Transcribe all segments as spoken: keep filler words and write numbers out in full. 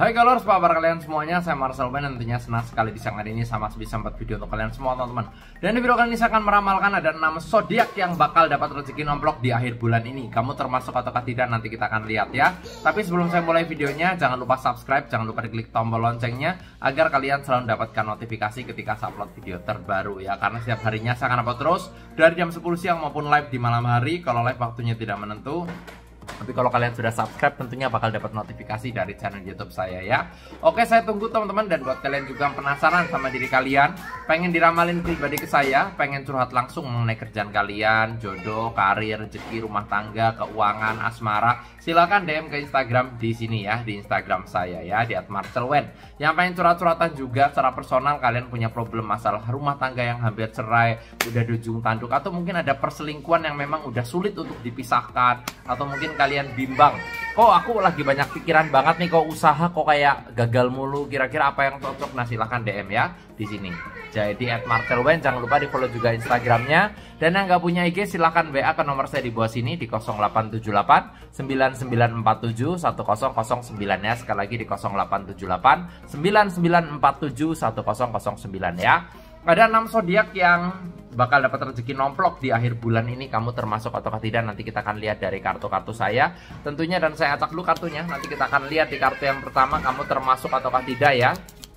Hai galors, apa kabar kalian semuanya? Saya Marcel Ben, tentunya senang sekali di siang hari ini sama bisa membuat video untuk kalian semua teman-teman. Dan di video kali ini saya akan meramalkan ada enam zodiak yang bakal dapat rezeki nomplok di akhir bulan ini. Kamu termasuk ataukah tidak, nanti kita akan lihat ya. Tapi sebelum saya mulai videonya, jangan lupa subscribe, jangan lupa diklik tombol loncengnya agar kalian selalu mendapatkan notifikasi ketika saya upload video terbaru ya. Karena setiap harinya saya akan upload terus dari jam sepuluh siang maupun live di malam hari. Kalau live waktunya tidak menentu, tapi kalau kalian sudah subscribe tentunya bakal dapat notifikasi dari channel YouTube saya ya. Oke, saya tunggu teman-teman. Dan buat kalian juga yang penasaran sama diri kalian, pengen diramalin pribadi ke saya, pengen curhat langsung mengenai kerjaan kalian, jodoh, karir, rezeki, rumah tangga, keuangan, asmara, silakan D M ke Instagram di sini ya, di Instagram saya ya, di at marcel wen. Yang pengen curhat-curhatan juga secara personal, kalian punya problem masalah rumah tangga yang hampir cerai, udah di ujung tanduk, atau mungkin ada perselingkuhan yang memang udah sulit untuk dipisahkan, atau mungkin kalian bimbang, kok aku lagi banyak pikiran banget nih, kok usaha kok kayak gagal mulu, kira-kira apa yang cocok? Nah silahkan D M ya di sini. Jadi at marcel wen, jangan lupa di follow juga Instagramnya. Dan yang nggak punya I G silahkan W A ke nomor saya di bawah sini di nol delapan tujuh delapan sembilan sembilan empat tujuh satu nol nol sembilan ya. Sekali lagi di nol delapan tujuh delapan sembilan sembilan empat tujuh satu nol nol sembilan ya. Ada enam zodiak yang bakal dapat rezeki nomplok di akhir bulan ini. Kamu termasuk ataukah tidak, nanti kita akan lihat dari kartu-kartu saya tentunya. Dan saya acak dulu kartunya, nanti kita akan lihat di kartu yang pertama kamu termasuk ataukah tidak ya,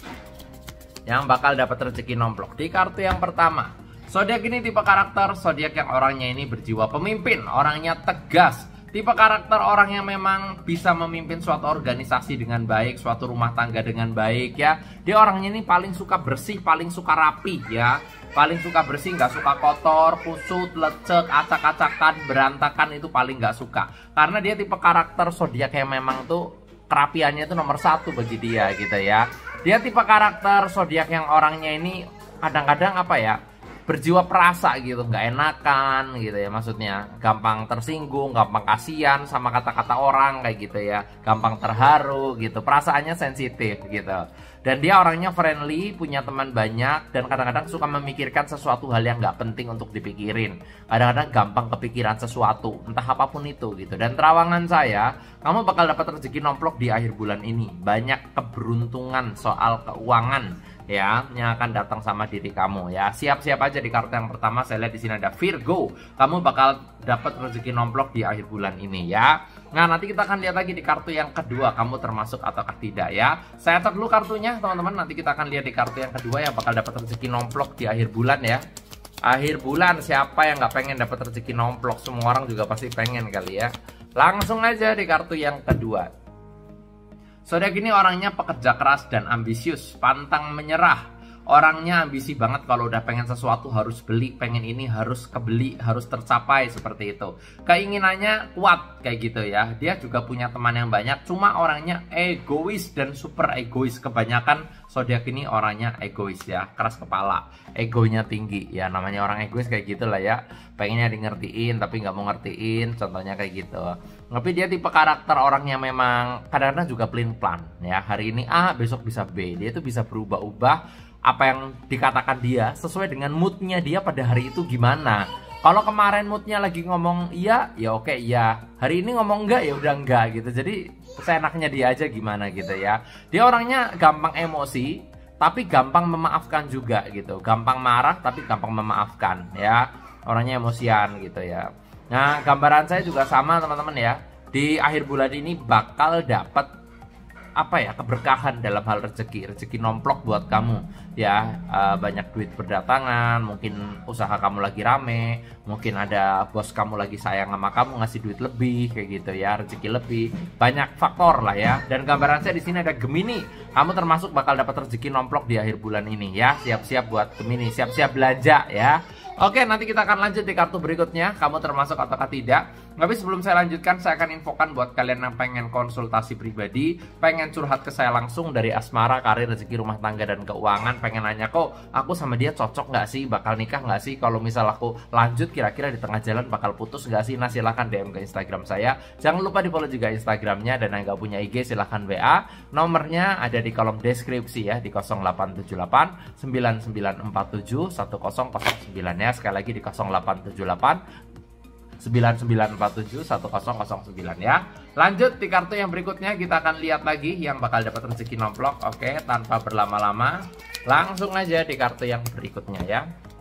yang bakal dapat rezeki nomplok. Di kartu yang pertama, zodiak ini tipe karakter zodiak yang orangnya ini berjiwa pemimpin, orangnya tegas. Tipe karakter orang yang memang bisa memimpin suatu organisasi dengan baik, suatu rumah tangga dengan baik ya. Dia orangnya ini paling suka bersih, paling suka rapi ya. Paling suka bersih, nggak suka kotor, kusut, lecek, acak-acakan, berantakan, itu paling nggak suka. Karena dia tipe karakter zodiak yang memang tuh kerapiannya itu nomor satu bagi dia gitu ya. Dia tipe karakter zodiak yang orangnya ini kadang-kadang apa ya, berjiwa perasa gitu, nggak enakan gitu ya, maksudnya gampang tersinggung, gampang kasihan sama kata-kata orang kayak gitu ya, gampang terharu gitu, perasaannya sensitif gitu. Dan dia orangnya friendly, punya teman banyak, dan kadang-kadang suka memikirkan sesuatu hal yang nggak penting untuk dipikirin. Kadang-kadang gampang kepikiran sesuatu, entah apapun itu gitu. Dan terawangan saya, kamu bakal dapat rezeki nomplok di akhir bulan ini. Banyak keberuntungan soal keuangan ya yang akan datang sama diri kamu ya. Siap-siap aja. Di kartu yang pertama saya lihat di sini ada Virgo. Kamu bakal dapat rezeki nomplok di akhir bulan ini ya. Nah nanti kita akan lihat lagi di kartu yang kedua, kamu termasuk ataukah tidak ya. Saya cat dulu kartunya teman-teman, nanti kita akan lihat di kartu yang kedua yang bakal dapat rezeki nomplok di akhir bulan ya. Akhir bulan siapa yang nggak pengen dapat rezeki nomplok? Semua orang juga pasti pengen kali ya. Langsung aja di kartu yang kedua. Zodiak ini orangnya pekerja keras dan ambisius, pantang menyerah. Orangnya ambisi banget, kalau udah pengen sesuatu harus beli, pengen ini harus kebeli, harus tercapai seperti itu. Keinginannya kuat kayak gitu ya. Dia juga punya teman yang banyak, cuma orangnya egois dan super egois. Kebanyakan zodiak ini orangnya egois ya, keras kepala, egonya tinggi ya. Namanya orang egois kayak gitulah ya. Pengennya di ngertiin tapi nggak mau ngertiin, contohnya kayak gitu. Tapi dia tipe karakter orangnya memang kadang-kadang juga pelin plan ya. Hari ini A, besok bisa B. Dia itu bisa berubah-ubah. Apa yang dikatakan dia sesuai dengan moodnya dia pada hari itu gimana. Kalau kemarin moodnya lagi ngomong iya, ya oke iya. Hari ini ngomong enggak, ya udah enggak gitu. Jadi seenaknya dia aja gimana gitu ya. Dia orangnya gampang emosi, tapi gampang memaafkan juga gitu. Gampang marah, tapi gampang memaafkan ya. Orangnya emosian gitu ya. Nah gambaran saya juga sama teman-teman ya. Di akhir bulan ini bakal dapat apa ya, keberkahan dalam hal rezeki, rezeki nomplok buat kamu ya. Uh, banyak duit berdatangan, mungkin usaha kamu lagi rame, mungkin ada bos kamu lagi sayang sama kamu, ngasih duit lebih kayak gitu ya, rezeki lebih, banyak faktor lah ya. Dan gambaran saya di sini ada Gemini, kamu termasuk bakal dapat rezeki nomplok di akhir bulan ini ya. Siap-siap buat Gemini, siap-siap belanja ya. Oke, nanti kita akan lanjut di kartu berikutnya, kamu termasuk ataukah tidak. Tapi sebelum saya lanjutkan, saya akan infokan buat kalian yang pengen konsultasi pribadi, pengen curhat ke saya langsung dari asmara, karir, rezeki, rumah tangga, dan keuangan. Pengen nanya, kok aku sama dia cocok nggak sih, bakal nikah nggak sih, kalau misal aku lanjut kira-kira di tengah jalan bakal putus nggak sih. Nah silahkan D M ke Instagram saya. Jangan lupa di follow juga Instagramnya. Dan yang nggak punya I G silahkan W A. Nomornya ada di kolom deskripsi ya, di nol delapan tujuh delapan sembilan sembilan empat tujuh satu nol nol sembilan ya. Sekali lagi di nol delapan tujuh delapan sembilan sembilan empat tujuh satu nol nol sembilan ya. Lanjut di kartu yang berikutnya, kita akan lihat lagi yang bakal dapat rezeki nomplok. Oke, tanpa berlama-lama, langsung aja di kartu yang berikutnya ya.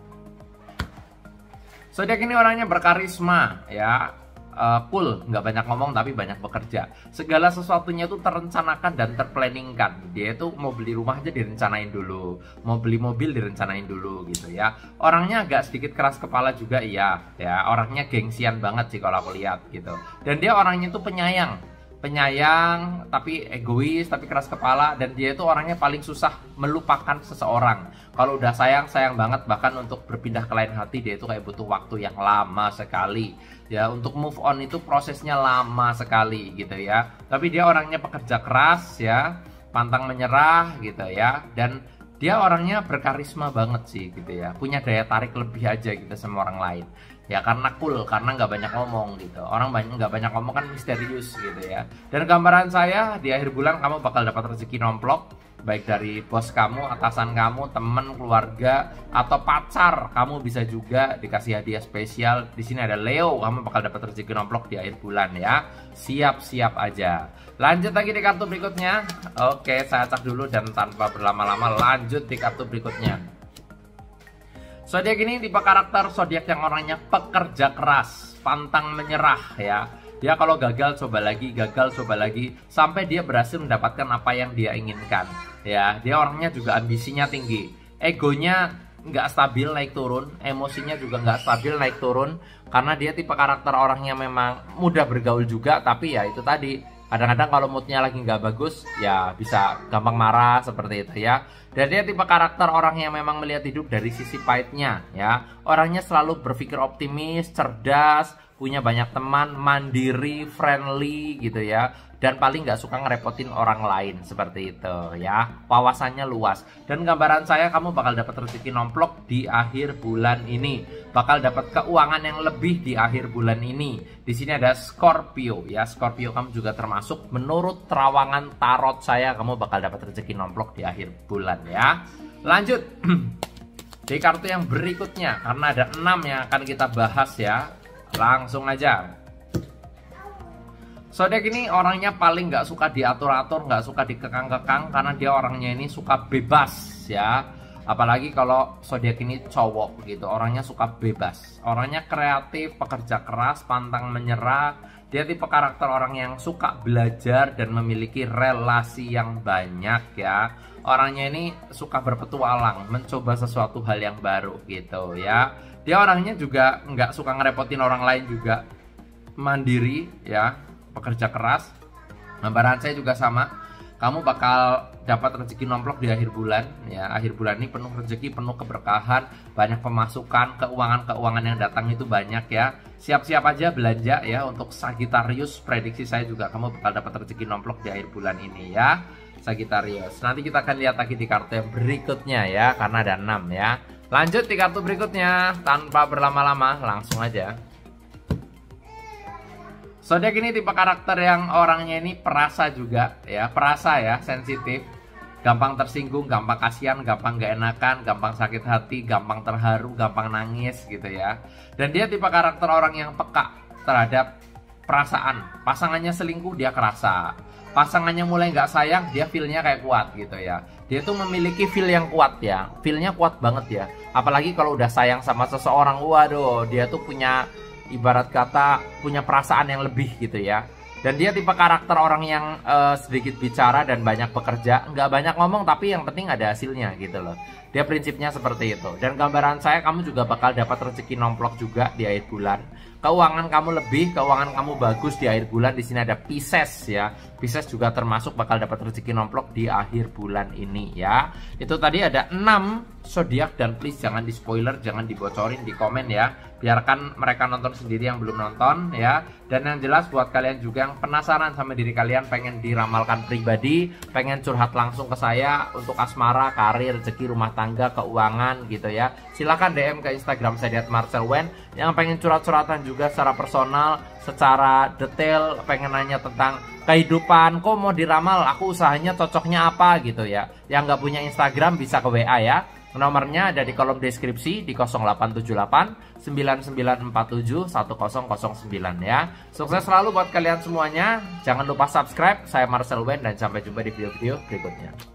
Zodiak ini orangnya berkarisma ya, uh, cool, nggak banyak ngomong tapi banyak bekerja. Segala sesuatunya itu terencanakan dan terplanningkan. Dia itu mau beli rumah aja direncanain dulu, mau beli mobil direncanain dulu gitu ya. Orangnya agak sedikit keras kepala juga iya ya. Orangnya gengsian banget sih kalau aku lihat gitu. Dan dia orangnya itu penyayang, penyayang tapi egois tapi keras kepala. Dan dia itu orangnya paling susah melupakan seseorang. Kalau udah sayang, sayang banget. Bahkan untuk berpindah ke lain hati dia itu kayak butuh waktu yang lama sekali ya. Untuk move on itu prosesnya lama sekali gitu ya. Tapi dia orangnya pekerja keras ya, pantang menyerah gitu ya. Dan dia orangnya berkarisma banget sih gitu ya. Punya daya tarik lebih aja gitu sama orang lain ya, karena cool, karena nggak banyak ngomong gitu. Orang banyak nggak banyak ngomong kan misterius gitu ya. Dan gambaran saya di akhir bulan kamu bakal dapat rezeki nomplok, baik dari bos kamu, atasan kamu, temen, keluarga, atau pacar. Kamu bisa juga dikasih hadiah spesial. Di sini ada Leo, kamu bakal dapat rezeki nomplok di akhir bulan ya. Siap-siap aja. Lanjut lagi di kartu berikutnya. Oke, saya cek dulu dan tanpa berlama-lama lanjut di kartu berikutnya. Zodiak ini tipe karakter zodiak yang orangnya pekerja keras, pantang menyerah ya. Dia kalau gagal coba lagi, gagal coba lagi, sampai dia berhasil mendapatkan apa yang dia inginkan ya. Dia orangnya juga ambisinya tinggi, egonya nggak stabil naik turun, emosinya juga nggak stabil naik turun. Karena dia tipe karakter orangnya memang mudah bergaul juga, tapi ya itu tadi, kadang-kadang kalau moodnya lagi nggak bagus ya bisa gampang marah seperti itu ya. Dan dia tipe karakter orang yang memang melihat hidup dari sisi pahitnya ya. Orangnya selalu berpikir optimis, cerdas, punya banyak teman, mandiri, friendly gitu ya. Dan paling nggak suka ngerepotin orang lain seperti itu ya. Wawasannya luas. Dan gambaran saya kamu bakal dapat rezeki nomplok di akhir bulan ini. Bakal dapat keuangan yang lebih di akhir bulan ini. Di sini ada Scorpio ya. Scorpio kamu juga termasuk menurut terawangan tarot saya, kamu bakal dapat rezeki nomplok di akhir bulan ya. Lanjut di kartu yang berikutnya, karena ada enam yang akan kita bahas ya. Langsung aja. Zodiak ini orangnya paling nggak suka diatur-atur, nggak suka dikekang-kekang, karena dia orangnya ini suka bebas ya. Apalagi kalau zodiak ini cowok gitu, orangnya suka bebas, orangnya kreatif, pekerja keras, pantang menyerah. Dia tipe karakter orang yang suka belajar dan memiliki relasi yang banyak ya. Orangnya ini suka berpetualang, mencoba sesuatu hal yang baru gitu ya. Dia orangnya juga nggak suka ngerepotin orang lain, juga mandiri ya, pekerja keras. Gambaran saya juga sama, kamu bakal dapat rezeki nomplok di akhir bulan ya. Akhir bulan ini penuh rezeki, penuh keberkahan, banyak pemasukan, keuangan-keuangan yang datang itu banyak ya. Siap-siap aja belanja ya. Untuk Sagittarius, prediksi saya juga kamu bakal dapat rezeki nomplok di akhir bulan ini ya, Sagittarius. Nanti kita akan lihat lagi di kartu yang berikutnya ya, karena ada enam ya. Lanjut di kartu berikutnya, tanpa berlama-lama langsung aja. Zodiak ini tipe karakter yang orangnya ini perasa juga ya, perasa ya, sensitif, gampang tersinggung, gampang kasihan, gampang gak enakan, gampang sakit hati, gampang terharu, gampang nangis gitu ya. Dan dia tipe karakter orang yang peka terhadap perasaan. Pasangannya selingkuh dia kerasa, pasangannya mulai nggak sayang dia feelnya kayak kuat gitu ya. Dia tuh memiliki feel yang kuat ya, feelnya kuat banget ya. Apalagi kalau udah sayang sama seseorang, waduh, dia tuh punya, ibarat kata, punya perasaan yang lebih gitu ya. Dan dia tipe karakter orang yang uh, sedikit bicara dan banyak bekerja, nggak banyak ngomong tapi yang penting ada hasilnya gitu loh. Dia prinsipnya seperti itu. Dan gambaran saya kamu juga bakal dapat rezeki nomplok juga di akhir bulan. Keuangan kamu lebih, keuangan kamu bagus di akhir bulan. Di sini ada Pisces ya. Pisces juga termasuk bakal dapat rezeki nomplok di akhir bulan ini ya. Itu tadi ada enam zodiak, dan please jangan di spoiler, jangan dibocorin di komen ya. Biarkan mereka nonton sendiri yang belum nonton ya. Dan yang jelas buat kalian juga yang penasaran sama diri kalian, pengen diramalkan pribadi, pengen curhat langsung ke saya untuk asmara, karir, rezeki, rumah tangga, keuangan gitu ya. Silakan D M ke Instagram saya di at marcel wen. Yang pengen curhat-curhatan juga secara personal, secara detail, pengen nanya tentang kehidupan, kok mau diramal, aku usahanya cocoknya apa gitu ya. Yang nggak punya Instagram bisa ke W A ya. Nomornya ada di kolom deskripsi di nol delapan tujuh delapan sembilan sembilan empat tujuh satu nol nol sembilan ya. Sukses selalu buat kalian semuanya. Jangan lupa subscribe. Saya Marcel Ben dan sampai jumpa di video-video berikutnya.